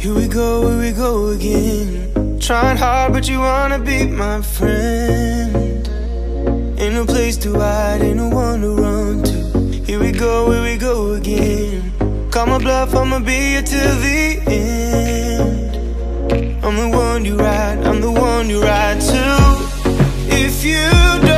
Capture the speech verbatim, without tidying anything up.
Here we go, here we go again. Trying hard, but you wanna be my friend. Ain't no place to hide, ain't no one to run to. Here we go, here we go again. Call my bluff, I'ma be here till the end. I'm the one you ride, I'm the one you ride to. If you don't